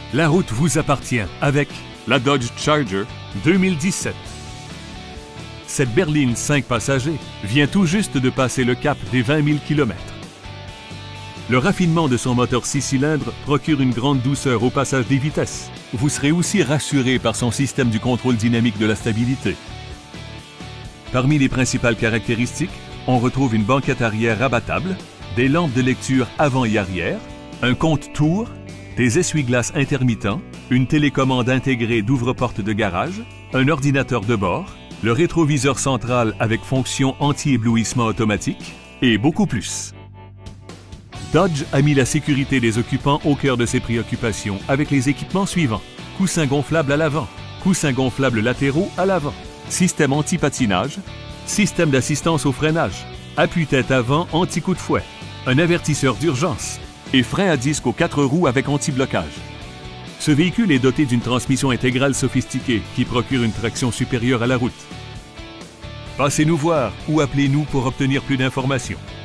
La route vous appartient avec la Dodge Charger 2017. Cette berline 5 passagers vient tout juste de passer le cap des 20 000 km. Le raffinement de son moteur 6 cylindres procure une grande douceur au passage des vitesses. Vous serez aussi rassuré par son système du contrôle dynamique de la stabilité. Parmi les principales caractéristiques, on retrouve une banquette arrière rabattable, des lampes de lecture avant et arrière, un compte-tours, des essuie-glaces intermittents, une télécommande intégrée d'ouvre-porte de garage, un ordinateur de bord, le rétroviseur central avec fonction anti-éblouissement automatique et beaucoup plus. Dodge a mis la sécurité des occupants au cœur de ses préoccupations avec les équipements suivants. Coussins gonflables à l'avant, coussins gonflables latéraux à l'avant, système anti-patinage, système d'assistance au freinage, appuie-tête avant anti-coup de fouet, un avertisseur d'urgence et frein à disque aux 4 roues avec anti-blocage. Ce véhicule est doté d'une transmission intégrale sophistiquée qui procure une traction supérieure à la route. Passez nous voir ou appelez-nous pour obtenir plus d'informations.